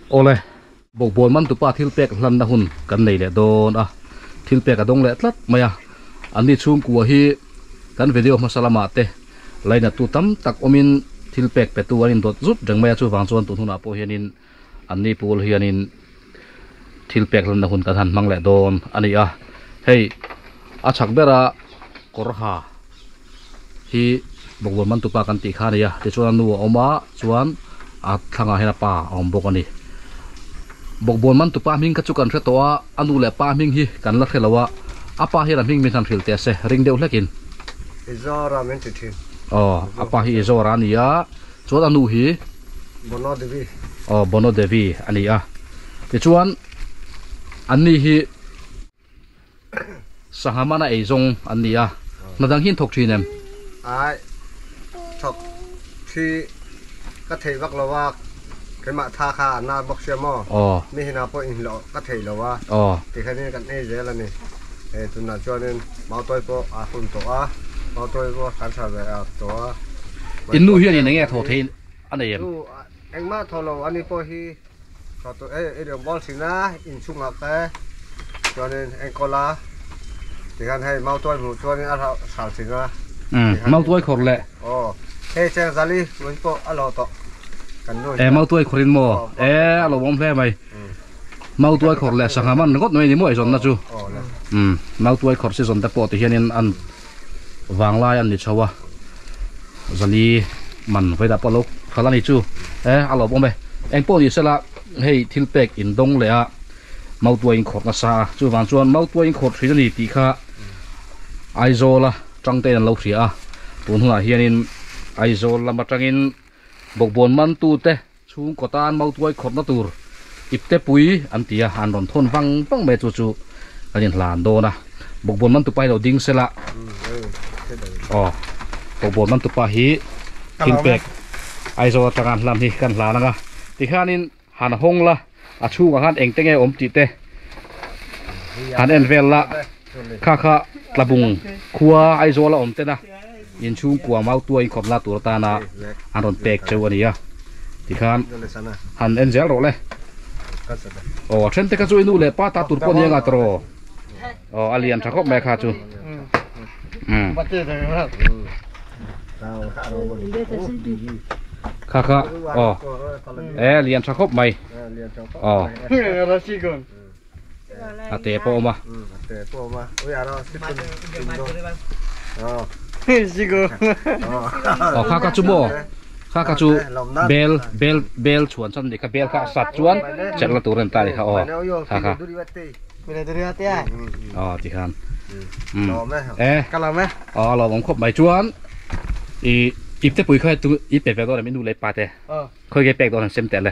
ole bok bon man tu pa thil pek hlan na hun kan nei le don a thil pek adong le tlat maya ani chung ku hi kan video masalama te laina tu tam tak omin thil pek pe tu anin dot zup jang maya chu wang chuan tu huna po hianin anni pul hianin thil pek hlan na hun kan han mang le don ani a hei a chak bera korha hi bok bon man tu pa kan ti kha nia te chuan nu oma chuan a thanga hena pa om bok ani bok bon man tu pa ming ka chu kan hre to a anu le pa ming hi kan la thelawa apa hi ram ming min han thil te se ring deuh hlekin izora men ti thin apa hi izora ania chuan anu hi bono devi ania ti chuan anni hi sahamana eizong ania nadang hin thok thinem ai thok thi ka thei vak lawa cái mạ tha kha na bọc xe mò mi hina po in lo ka thei lo wa thì khai nên kan e je la ni e tu na cho nên mau tôi po a hun to a mau tôi po kan sa ve a to a in nu hian ni nge tho thei anh em anh ma tho lo ani po hi to to e đường bol sin na in chung a pe cho nên anh cola thì kan hay mau tôi mu cho nên a sal sin na mau tôi khor le he chang zali mun po a lo to mau tôi khorin mo alo bom phe mày mau tôi khor le sang man ngot noi ni mo zon na chu mau tôi khor si zon ta po ti hianin an wang lai an ni chawa zali man vai da polo khala ni chu alo bom be eng po ni sela hei thil pek in dong le a mau tôi khor na sa chu wang chuan mau tôi khor thri ni ti kha aizola tangte an lo thria tun huna hianin aizola ma tangin bok bon man tu te chung kotan mau tuai khot na tur ipte pui antia han ron thon wang me chu chu kanin hlan do na bok bon man tu pai lo ding sela bok bon man tu pa hi thil pek ai zo tangan lam hi kan hla nga ti khanin han hong la a chu nga han engtenge om ti te han en vel la kha tlabung khuwa ai zo la om te na in chung kwa mau tuai khot la tur ta na an ron pek chawani a ti khan han en zel ro le then te ka chu inu le pa ta tur pon yanga tro alian thakop me kha chu kha lian thakop mai ate po ma oi ara sigo kha chu mo kha chu bel chuan chan de kha bel kha sat chuan chakla turan ta kha kha mira duri ate ai ti khan kala me lo bom khop mai chuan ip te pui khai tu ip pe do mi nu le pa te khoi ge pek do sem te le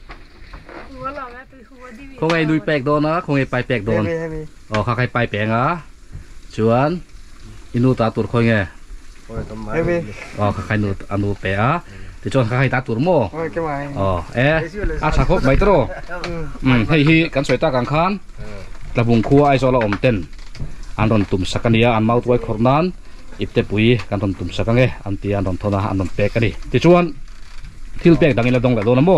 không ai nuôi pek do na không ai pai pek do kha khai pai pe nga chuan inu ta tur khoi nge khai nu anu pe a thì cho khai ta tur mo a cha khop mai tro hei hi kan soi ta kan khan la bung khua ai zo la om ten an ron tum sakania an mau tuai khornan ipte pui kan ron tum sakange an ti an ron thona an ron pe kani ti chuan thil pek dangin la dong la do na mo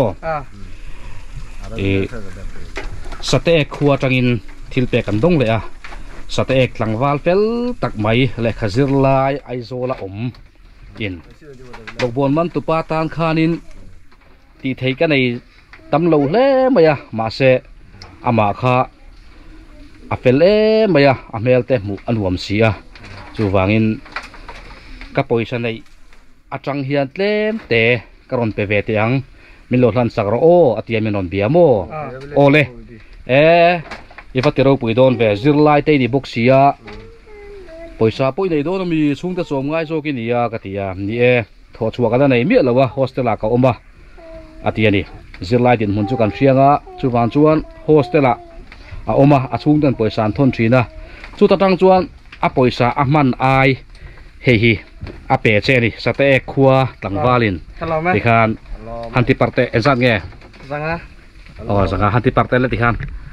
sate khua tangin thil pek kan dong le a sate ek tlangwal fel tak mai le khazir lai aizola om in bok bon man tu pa tan khanin ti thei ka nei tam lo hle maya ma se ama kha afel maya amel te mu anuam sia chu wangin ka poisa nei atang hian tlem te karon pe ve te ang min lo hlan sakro atia min on biamo ole ifatiro pui don ve zirlai te ni boxia poisa poi nei don mi chungta chom ngai zo ki nia ka tia ni tho chuwa ka nei mi lawa hostela ka oma atia ni zirlai din mun chu kan hrianga chu wan chuan hostela a oma a chungtan poisa an thon thina chu ta tang chuan a poisa a man ai hi a pe che ni sate khua tlangwalin ti khan hanti parte ezat nge zanga hanti parte le ti khan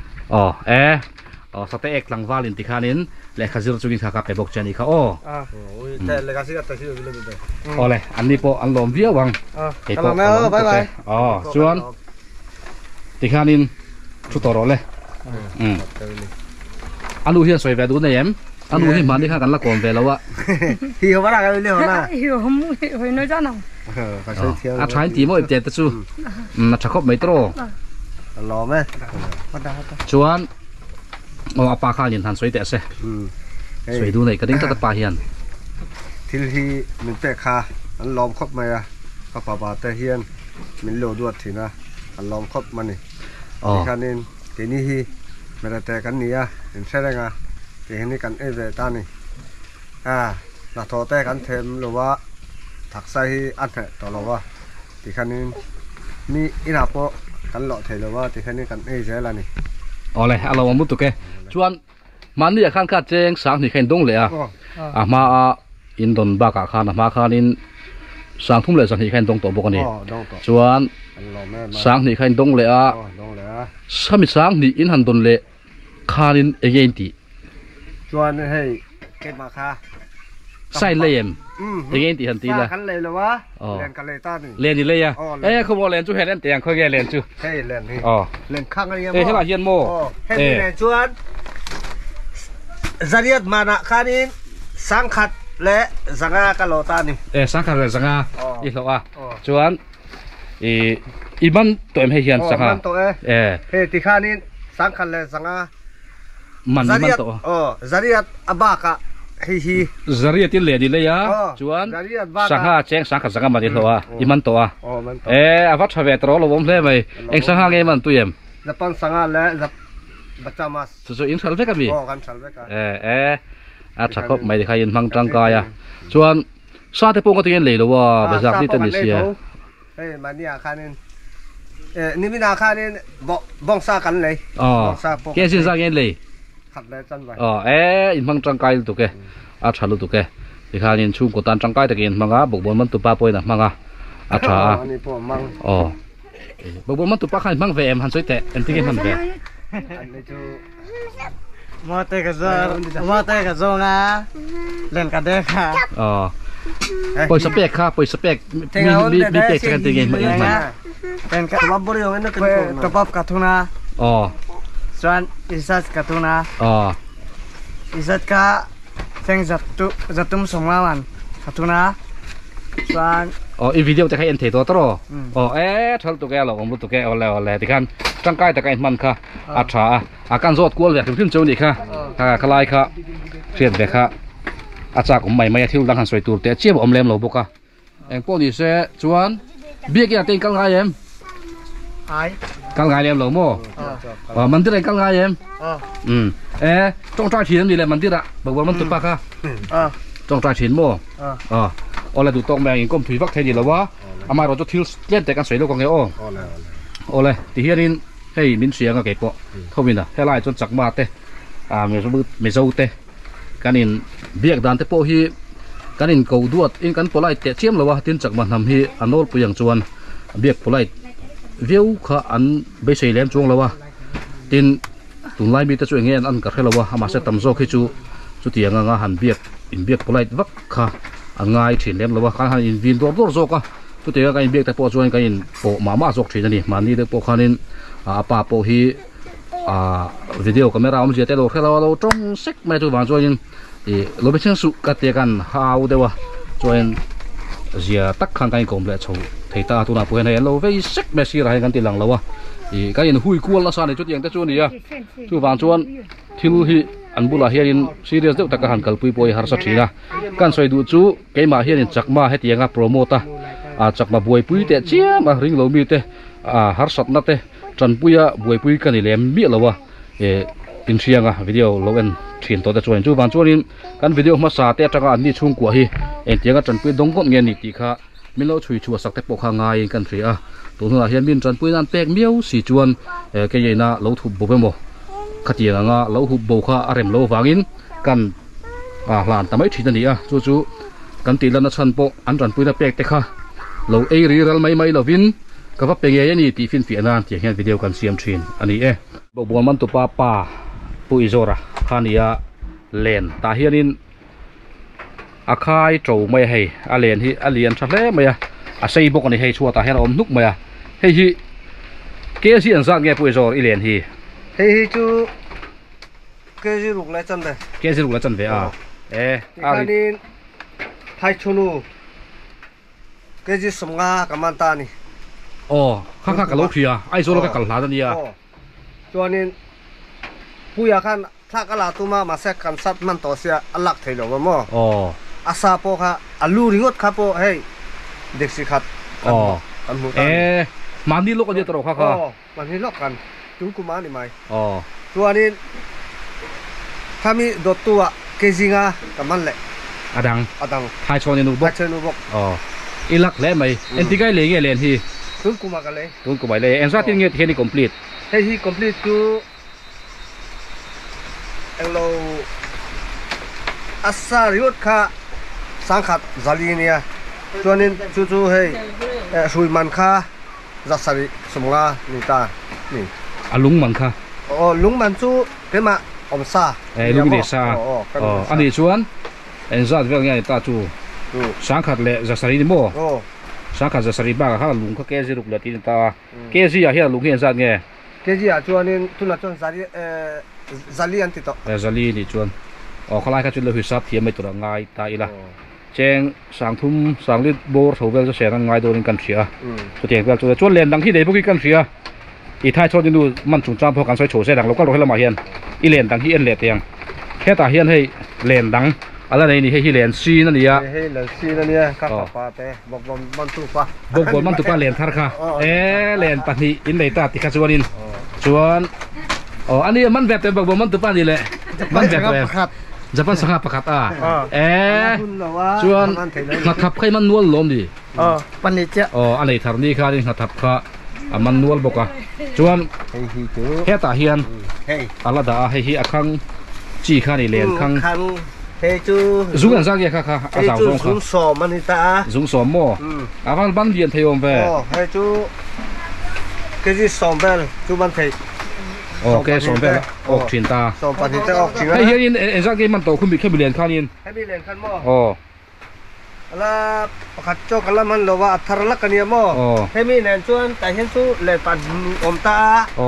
sate ek tlangwalin ti khanin le khazir chungin kha ka pe bok chani kha te le kasi ta si le ole anni po an lom via wang bye bye chuan ติขานินชุดต่อรอเลยอันนู้นเฮียสวยแบบดูเนี่ยอันนู้นที่มันที่ข้ากันละก่อนไปแล้ววะหิวมาละกันเรื่องนะหิวหิวน้อยจ้าหนังอาชายตีมั่วเจ็ดตัวชักคบไม่ตรอรอไหมชวนเอาปลาข้าเห็นทันสวยแต่เสสวยดูไหนก็ดิ้งตัดปลาเฮียนที่ที่มันเตะขาอันล้อมครบไหมอะก็ปลาปลาเตะเฮียนมันโลดวดทีนะอันล้อมครบมันนี่ที่ขานินที่นี่ที่ไม่ได้แต่กันนี่อะเห็นใช่ไหมงาที่นี่กันเวตานี่หน้าทอแต่กันเทมหรือว่าถักใส่อันเหต่อเราว่าที่ขานินมีอินาโปกันหล่อเทหรือว่าที่ขานินกันใช่ละนี่อ๋อเลยเรามามุดตุกแกชวนมันนี่ข้างข้าเจงสางที่เข็นดงเลยมาอินโดนบากาคานะมาคานินสางทุ่มเลยสังที่เข็นดงตัวบุกนี่ชวนสางที่เข็นดงเลยสามีสางนี่อินหันดนเลยคานินเอเยนตีชวนให้เก็บมาคาใส่เลยเอเยนตีหันตีละกันเลยหรือวะเล่นกันเลยตานี่เล่นนี่เลยอ่ะเขาบอกเล่นจู่เห็นเล่นเตียงเขาแก่เล่นจู่เฮ้ยเล่นนี่เล่นข้างอะไรเฮ้ยเฮียนโม่เฮ้ยเล่นชวนจริยมานะคานินสังขัดและสังฆากะโลตานี่สังขัดและสังฆาอีกแล้วชวนอีบันตัวเอ็มให้เฮียนสังฆาเฮ้ยที่คานินสังขัดและสังฆามันมันตัวจริยอบากะฮีจริยที่เลี้ยดีเลยชวนสังฆาเจงสังขัดสังฆามาดีแล้วอีมันตัววัดชเวตรอลวงเลยไหมเอ็งสังฆาไงมันตัวเอ็มจะปั้นสังฆาและบัจจามัสสุดๆอินสัลเวกันบีกันสัลเวกันอาชักก็ไม่ได้ใครยินพังจังกายส่วนซาเทปงก็ตีกันเลยหรือว่าภาษาที่ตันเสียเฮ้ยมันนี่อาคารนี่นี่มีอาคารนี่บ้องซากันเลยแกสินซากันเลยขัดเลยจันไว้อินพังจังกายตุกอาชัลุตุกที่ข้ายินชูกตันจังกายตะกินมังอ่ะบุกบอลมันตุปาปอยนะมังอ่ะอาชาบุกบอลมันตุปาขันมังเวมหันสวยแต่อันที่กินมันเวมาเตะกระโจงเล่นกันเด็กค่ะปล่อยสเปกค่ะปล่อยสเปกมีเตะกันตีเงินมาเองมาเป็นกระป๋องบริโภคนั่นคือกระป๋องกระทุนาส่วนอิสัตกระทุนาอิสัตกะเซ็งจัตุมสองวันกระทุนาส่วนอีวิดีโอจะให้เอ็นเทตัวตรทัลตุกแกหรอผมรู้ตุกแกเอาแล้วที่กันจังกายตะกันมันค่ะอาชาอาการโจดกลัวเลยถึงขึ้นโจนี่ค่ะคลายค่ะเสียดเลยค่ะอาจากผมไม่ที่ดังหันสวยตัวแต่เชี่ยผมเล่มหลบค่ะเอ็งพวกนี้เสียชวนเบี้ยกี่ตีกังไงเอ็มกังไงเล่มหลบโม่มันที่ไหนกังไงเอ็มจงใจฉีนนี่แหละมันที่ละบอกว่ามันตุกปะค่ะจงใจฉีนโม่อะไรดูตรงแบงก์ก้มถุยฟักเทนี่แล้ววะอามาเราจะทิ้งเล่นแต่กันสวยลูกของเอโอ้เลยที่เฮียนินให้มินเสียงก็เก็บปะเท่ามินอ่ะให้ไล่จนจักมาเตะไม่เจ้าเตะกันอินเบียกดันเตะโปฮีกันอินกูดวดอินกันปลายเตะเชี่ยมแล้ววะทิ้งจักมาทำฮีอันโนลปุยยังจวนเบียกปลายวิวข้าอันเบสเซเลมจวงแล้ววะทิ้งตุนไล่มีแต่ช่วยเงี้ยอันกัดให้แล้ววะอามาเซตัมโซคิจูจุดที่ยังงาหันเบียกอินเบียกปลายวักข้าอันง่ายถิ่นเลี้ยงแล้วว่าการหันอินวินตัวโซกะทุกทีก็การเบียกแต่พอชวนการอินโปมาโซกถิ่นนี่มันนี่เด็กพอการอินป่าโปฮีวิดีโอก็ไม่เราไม่เจอแต่เราจงเซ็กไม่ตัวบางชวนเราไปเชื่อสุกัดเตียกันหาวเดียวชวนเสียตักขังการกลมเลยชูที่ตาตัวน่ะพวกนี้เราไปเซ็กไม่ใช่อะไรกันตีหลังแล้ววะการอินหุยกวนละสานในจุดอย่างแต่ชวนนี่ตัวบางชวนที่รู้ที่อันบุลาเฮียนซีเรียสเด็กตะกันกัลปุยปอยหาร์สัตย์นะการสวยดูจูเกมาเฮียนจักมาให้ที่ยังโปรโมตจักมาบวยปุยเตะเชี่ยมาริงโลมีเตะหาร์สัตย์นั่นเตะจันปุยบวยปุยกันนี่แหลมมีแล้ววะเป็นเชียงวิดีโอเราเป็นเขียนตัวแต่ชวนจูบางชวนนี้การวิดีโอมาสาเตะจักอันนี้ชุ่มกว่าฮีที่ยังจันปุยดงก้นเงินอีกทีค่ะมิโลช่วยชัวสักแต่ปกหางายกันเสียตัวนู้นเฮียนมินจันปุยนั่นเป๊กเมียวสีจวนแกยัยน่าเราถูกบุบไปหมดขัดยังงะเราหุบโบค่ะอารมณ์เราฟังอินกันหลานทำไมทีนั้นนี่จู่ๆกันตีลันชันโปอันจันปุยน่ะเป๊กเตะค่ะเรารีรัลไม่เราวินก็ว่าเป็นยังไงนี่ตีฟินฟีนานที่เห็นวิดีโอกันเสียมชินอันนี้บอกว่ามันตัวป้าปุยโซระขานี่เลนตาเฮียนินอาคายโจไม่ให้เลนที่เลียนชัดเลยไม่ใส่บกนี่ให้ชัวตาเฮียเรานุกไม่ให้ kế sĩ anh sang nghe bùi rồi liền thì thì chú cái gì lúc lại chân đây kế sĩ lúc là chân về à cái này hai chunu cái gì sông nga cái màn ta này khác khác cái lỗ kia ai số nó cái cẩn thận đi à cho nên bùi à khănถ้าก็ลาตุมามาเสกกันสัตว์มันต่อเสียอัลลักเทโลวะมั้งอาซาโปค่ะอัลลูริงดครับโปเฮ้ยเด็กสิขัดกันหูมันนี่โลกกันเยอะตลอดค่ะมันนี่โลกกันจุ้งกุมานี่ไหมตัวนี้ถ้ามีดอตัวเกจิงากับมันแหละอดังไทยชนนูบกอีลักเล่ไหมเอ็นที่ใกล้เลยเงี้ยเรียนที่จุ้งกุมากันเลยจุ้งกุมาเลยเอ็นซาที่เงี้ยที่นี่ complete เฮ้ยที่ complete คือเราอาซาริวต์ค่ะสังขัดจารีเนี่ยตัวนี้จู่ๆให้ช่วยมันค่ะจัสริสมงานี่ตานี่ลุงมันค่ะลุงมันจู่เป็นมาอมซาลุงเดซ่าอันนี้ชวนเอ็นซัดเรื่องนี้ตาจู่สังขัดเละจัสรินี่โม่สังขัดจัสริบ้าค่ะลุงเขาแก่สิลุกเลยที่ตาแก่สิอย่าเฮียลุงเฮียซัดไงแก่สิอ่ะชวนนี่ทุนละชวนจารีจารีอันติดต่อจารีนี่ชวนเขาไล่เขาจุดเลยหิสับเทียมไม่ตัวง่ายตายละเจงสังทุ่มสังลิดโบร์ถูกเวลจะเสียง่ายโดนกันเสียตัวเจงเวลจะชวนเล่นดังที่เด็กพวกกันเสียอีท้ายชนดูมันจุ่มจ้าพอกันใช้โฉเสียดังเราก็เราให้ละมาเฮียนอีเล่นดังที่เอ็นเล็ดเองแค่ตาเฮียนให้เล่นดังอะไรนี่ให้เล่นซีนั่นนี่ให้เล่นซีนั่นนี่กับป้าเต้บอกมันตุป้าบอกมันตุป้าเล่นท่าค่ะเล่นปนิอินเลยตาติดชวนอินชวนอันนี้มันแบบแต่บอกมันตุป้านี่แหละมันแบบจะเป็นสังหารประคับชวนหัดทับใครมันนวลล้มดิปันนี้เจ้าอันนี้ทำนี่ค่ะนี่หัดทับค่ะมันนวลบอกว่าชวนแค่ตาเฮียนอะไรด่าให้ฮีอักขังจีค่ะนี่เลียนขังเฮ้จูซุ่งกันสักอย่างค่ะอาสาวส่งค่ะซุ่งสอมันนี่ตาซุ่งสอมโม่วันบันเดียนเทียมไปเฮ้จูก็จะสอมเบลจูบันเทียแกสอนไปแล้วออกชินตาสอนปฏิจะออกชินไอ้เฮียนี่เอ็นซักเกมันโตขึ้นมีแค่มีเรียนข้านี่ให้มีเรียนขั้นมั่วแล้วประคับโจกันแล้วมันเราว่าอัธรลักกันเนี่ยมั่วให้มีเรียนชวนแต่เห็นสู้เรียนปันอมตา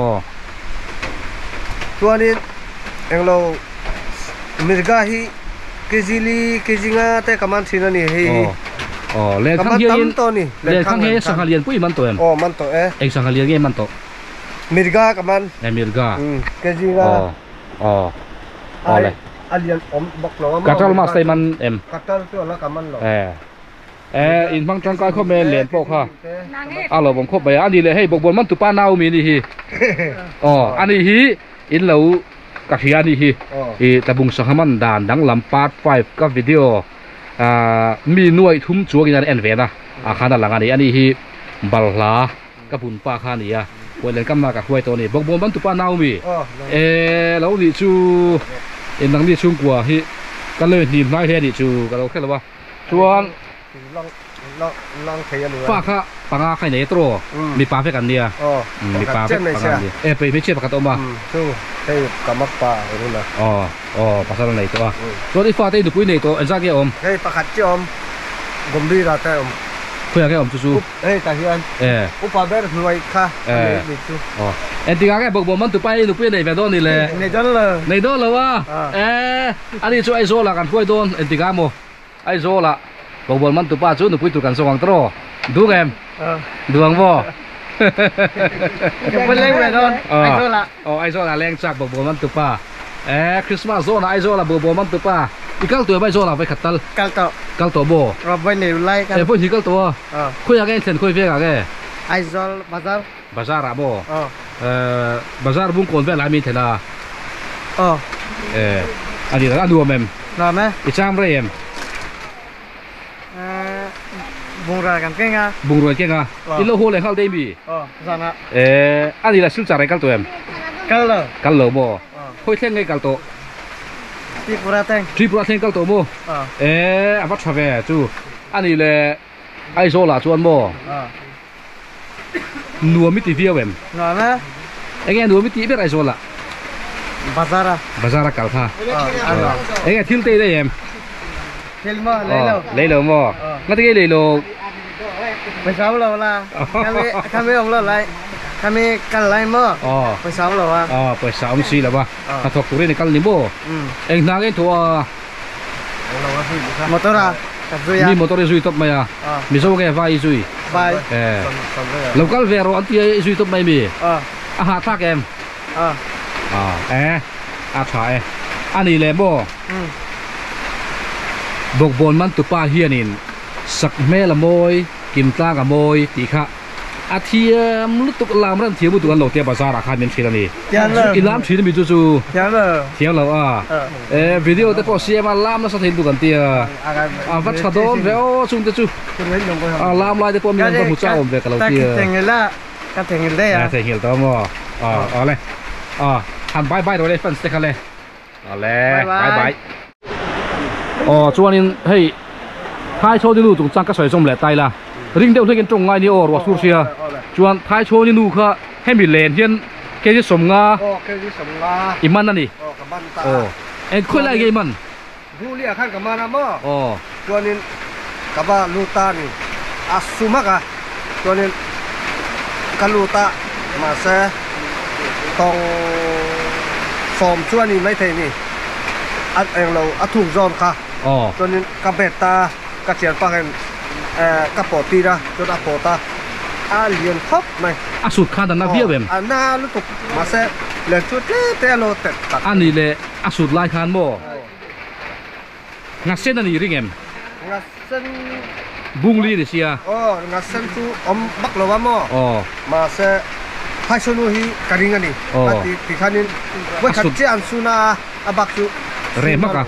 ตัวนี้เองเรามิร์กาฮีเกจิลีเกจิงาแต่กำมันชินนี่ฮีเรียนข้างเฮียนี่เรียนข้างเฮียสังหารเรียนปุ้ยมันโตมันโตเองสังหารเรียนเงี้ยมันโตมิร์กากับมันมิร์กาเกจิงาอะไรอันยันอมบอกเราว่ากัตตัลมาสเตมันกัตตัลตัวแล้วกับมันหรออินฟังจังการเขาเมนเลียนโปค่ะเราผมคบไปอันนี้เลยให้บอกบนมันตุป้านามีนี่ฮีอันนี้ฮีอินเรากับฮีอันนี้ฮีแต่บุงสังมันด่านดังลำปาดไฟกับวิดีโอมีหน่วยทุ่มชัวกินอันเวนะอาคารด้านหลังอันนี้ฮีบัลลากับบุญป้าข้านี่วันเล่นกันมากับหวยตัวนี้บอกบนมันตุป้านามีแล้วนี่ชูนังนี่ชุ่มกว่าฮีกันเลยนี่น้อยแค่นี่ชูกันเราแค่ละว่าชวนลองเทียนดูป้าข้าปังอาใครไหนตัวมีปลาเพื่อกันเนี่ยมีปลาเพื่อกันเนี่ยไปไม่เชื่อปากตัวมาสู้ให้กำมักปลาอะไรนั่นนะปลาสลัดไหนตัวตัวที่ฟ้าที่ดูปุ้ยไหนตัวอันซักแกให้ปลาขัดเจ้ากลมดีละแต่เพื่อแกสู้เฮ้ยตาเฮียนอุปาเบอร์หน่วยค่ะเอ็นที่แกบอกมันตัวไปดูปุ้ยไหนแบบโดนนี่เลยในโดนเลยว่าอันนี้ช่วยไอโซละกันช่วยโดนเอ็นที่แกโมไอโซละบอกบนมันตุป้าจูนุปุยตุกันสว่างตรอดูแกมดูอังบ่เป็นเล่งเลยโดนไอโซละไอโซละแรงจากบอกบนมันตุป้าคริสต์มาสโซนะไอโซละบอกบนมันตุป้าอีกกัลตัวไปโซละไปขัดตัลกัลตัวบ่เราไปเหนียวไล่กันพูดถึงกัลตัวคุยอะไรเส้นคุยเฟียกันไอโซลบาซาร์อะบ่บาซาร์บุ้งคนเวลามีเถอะอันนี้เราดูมั้ยรู้ไหมอีช่างเรียมบุงรายกันเก่งอ่ะบุงรายเก่งอ่ะอีโลโหเลยเข้าได้บีสันอ่ะอันนี้ละสุดจาระกัลตัวกัลโลบ่คุยเท่งไงกัลโตทริปราเท่งกัลโตบ่อันวัดชาเวจูอันนี้เลยไอโซล่าชวนบ่นัวมิติเฟียวนัวไหมไอ้แกนัวมิติเป็นไอโซล่าบาซาระกัลท่าไอ้แกทิลเต้ได้lấy lô mò nó cái lấy lô bây giờ lâu là kami ông lâu lại kami kalai moไปซ้อมหรอวะไปซ้อมสิแล้ววะถ้าถกตัวนี้กันนี่บ่เองนางเองตัวมอเตอร์มีมอเตอร์ซุยตบไหมอ่ะมีโซ่แกไฟซุยlocal vero antiซุยตบไม่มีหาท่าแกมอาถ่ายอันนี้เลยบ่บกบนมันตุป้าเฮียนินสักแม่ละโมยกิมตากับโมยตีขะอาเทียมลุตุกลามรันเทียบุตุกันโลเทียบาซาราคาเนียนชีนี่อีลามชีนมีจู่ๆเทียมเราวิดีโอแต่พอเสียมาลามแล้วสะเทือนตุกันเตียวัดชาดอนเวลซุ่มเตจูลามลายแต่พอมีคนมุจ้าอมเวกเราเตียเทงละก็เทงเลยเทงตัวมั้งเอาเลยหันบายบายตัวเลยฟันสเต็กเลยเอาเลยบายบายจวนนี้เฮ้ยท้ายโชว์นี่นู่ตรงจังก็ใส่ส้มแหล่ไตละริงเดียวที่กันตรงไงนี่รัวสูเสียจวนท้ายโชว์นี่นู่ค่ะให้มีเลนเฮียนเกจิสมงาอิมันนั่นนี่เอ็งคุยอะไรกันมันดูเรียกขั้นกับมานะมั้งจวนนี้กับว่าลูตานี่อาสุมากะจวนนี้กันลูตามาเสตรงฟอร์มชวนนี้ไม่เท่นี่อันเองเราถูกโจมค่ะจนนี้กับเบต้ากระเจียนปังกันกับปอตีนะจนอปอตาเลียนท็อปไหมสุดขาดนักเบี้ยเบมน่าลุกมาเสเลียนชุดเตะโลเตะตัดอันนี้เลยสุดลายคานโมงัดเส้นอันนี้ริงเอ็มงัดเส้นบุ้งลีเดียงัดเส้นตูบักโลวะโมมาเสไฮโซนูฮีการิงอันนี้ที่ขันนี้ว่าขัดเจียนสุนาบักจูเรมัก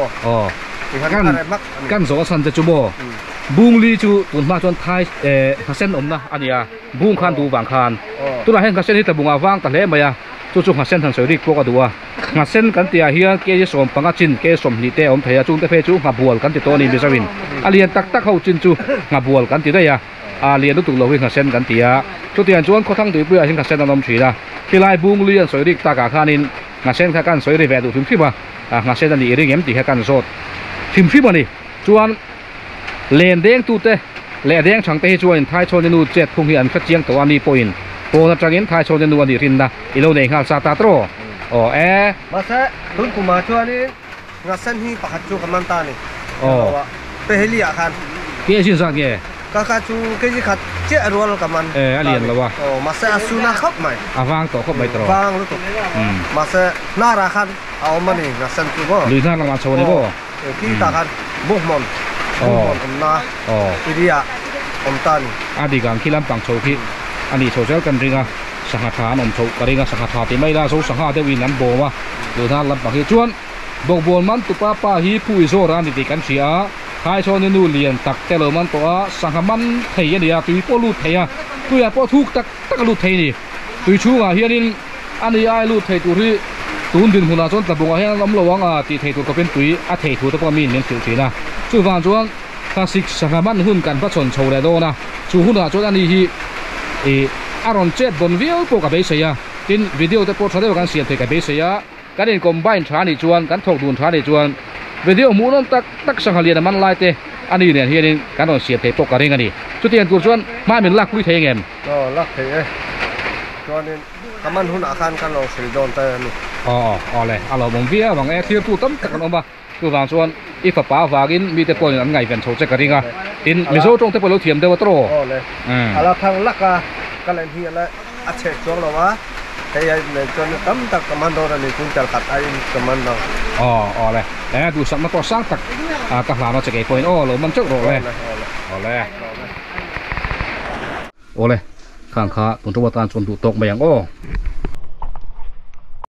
กันโซสันจะจูโบบุ้งลีจูตุนมาจนไทยเส้นอมนะอันนี้บุ้งคันดูบางคันตัวไหนเห็นเส้นที่แต่บุ้งวางแต่เละมาจู่ๆเส้นทางเสรีพวกตัวเส้นกันเตียเฮียเกยสมปังจินเกยสมนี่เตอมเทียจุนเตเพจูงับบัวกันติตัวนี้มิสวินเรียนตักเข้าจินจูงับบัวกันติได้ยาเรียนรู้ตัวเราเห็นเส้นกันเตียจุดเตียนจวนเขาทั้งตัวเปลือยเห็นเส้นน้ำฉีดที่ลายบุ้งเลียนเสรีตากาคานินเส้นแค่กันเสรีแวดูถึงที่ว่าเส้นนี้เรื่องเงี้ยตีแค่กันโซดถึงที่ว่านี่จวนเลนเด้งตูเตเลนเด้งช่างเตะจวนท้ายชนนูเจ็ดพุ่งเหียนขัดเจียงตัวนี้ปอยน์โปนับจากนี้ท้ายชนนูวันดีรินนะอีโลเนงฮาซาตาโตรมาเสตุนกุมาชวนนี่งัดเส้นที่ปักจูกับมันตานี่เปเฮลีอาคันเกี่ยชินสักเกี่ยก็ขัดจูเกี่ยขัดเจ้ารัวกับมันเรียนแล้ววะมาเสสุนัขครับไหมวางต่อครับไม่ตรอวางรู้ตัวมาเสน่ารักคันเอามันนี่งัดเส้นจูบ่หรือน่ารักมาโชว์นี่บ่ที่ตาคันบุกมอนนาอิเดียอมตันดีกันขี้ลำปังโชว์พี่อันนี้โชว์เจ้ากันริงอ่ะสังหารนมโชว์กันริงอ่ะสังหารที่ไม่ได้โชว์สังหารเดวินนั้นโบว่าหรือท่านลำปังที่ชวนบอกบนมันตุป้าป้าฮีผู้อิโซรานติกันเสียท้ายชนนูเลียนตักเตลมันตัวสังหารมันเทียนี่ตุยป้อลูดเทียตุยป้อทุกตักลูดเทียนี่ตุยชูอ่ะเฮียนินอันนี้ไอ้ลูดเทียตุยตูนดินหุ่นอาจนแต่บุงให้น้ำระวังตีเทตุก็เป็นตุยเทตุตะปามีนเป็นสิวนะส่วนฝั่งจวนถ้าสิกสังมันหุ่นกันพระชนโชว์ได้โดนะส่วนหุ่นอาจนอันนี้ที่อารอนเจ็ดบนวิวปกกับเบสเซียกินวิดีโอแต่โปรชาร์ดกันเสียเทกับเบสเซียกันเองกลมใบชาดิจวนกันถกดูนชาดิจวนวิดีโอมูนั้นตักสังหารเรียนมันไล่เตอันนี้เนี่ยเฮียนี่กันต้องเสียเทปกกับเรื่องกันนี่จุดเทียนตัวจวนมาเป็นลักคุยเทียงเงินลักเทียจวนนี่ถ้ามันหุ่นอาคารกันเราสีโดนเตนี่เลยเราบางวิบางเที่ยวตู้ตั้มกันออกมาตัวบางส่วนอีกฝ่าฝากินมีแต่ปนอันไงเป็นโชว์เจกันริงอ่ะอินมิโซตรงแต่ปนเราเทียมเดวโตรเราทางลักกันเลยที่อะไรอาเชกช่วงเราวะแต่ยังจนตั้มตักกมันโดนนี่คุณจะขัดไอ้กมันเราเลยแล้วดูสัมมาตัวสร้างตักกับหลานเราจะเก็บปนเรามันเจ้าโรเลยเลยข้างขาตรงตัวตาชนถูกตกไปอย่าง